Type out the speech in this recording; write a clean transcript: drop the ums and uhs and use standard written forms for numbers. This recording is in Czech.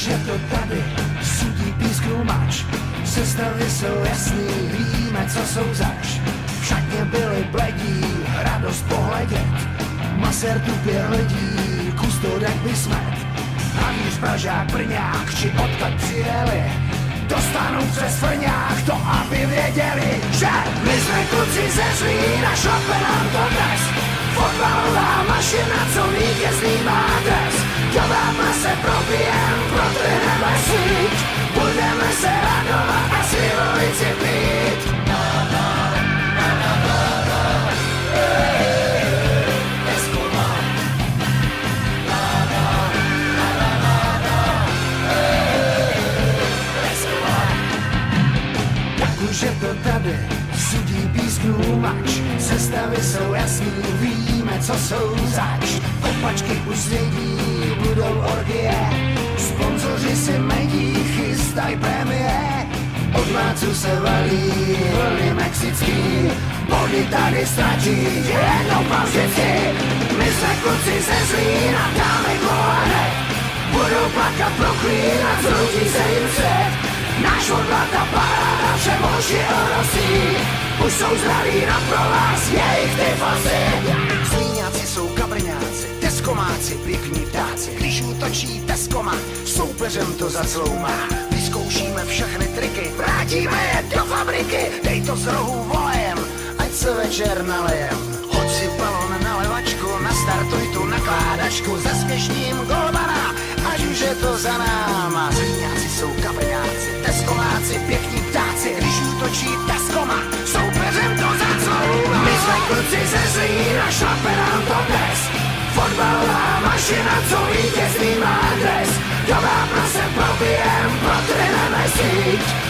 že to tady sudí písknu mač. Sestavy jsou jasný, víme, co jsou zač. Však mě byli bledí, radost pohledět. Masér tupě hledí, kustodek by smet. Navíc Pražák, Brňák, či odkud přijeli, dostanou přes frňák to, aby věděli, že my jsme kluci ze Zlína, šlape nám to dnes. Fotbalová mašina, co vítězný má dres. Do vápna se probijem, protrhneme síť. Budeme se radovat a slivovici pít. Už je to tady, sudí písknů mač. Sestavy jsou jasný, víme, co jsou zač. Kopačky už svědí, budou orgie. Sponzoři si medí, chystaj prémie. Od mácu se valí vlny mexický. Body tady ztratí, jednou mám vždycky. My jsme kluci ze Zlína, dáme kolánek. Budou plakat, proklínat, zrutí se jim svět. Náš odlata paráda, vše moži orosí. Už jsou zdraví na provaz, jejich tyfosy. Zlíňáci jsou kabrňáci, deskomáci, pěkní ptáci. Když útočí Teskoma, soupeřem to zacloumá. Vyzkoušíme všechny triky, vrátíme je do fabriky. Dej to z rohu volejem, ať se večer nalejem. Hoď si balon na levačku, nastartuj tu nakládačku. Zaskešním golmana, ať už je to za náma. Zlíňáci jsou kabrňáci, deskomáci, pěkní ptáci. Když útočí Teskoma, soupeřem to zacloumá. My jsme kluci ze Zlína, šlape nám to dnes. Fotbalová mašina, co vítězný má dres. Do vápna se probijem, protrhneme síť.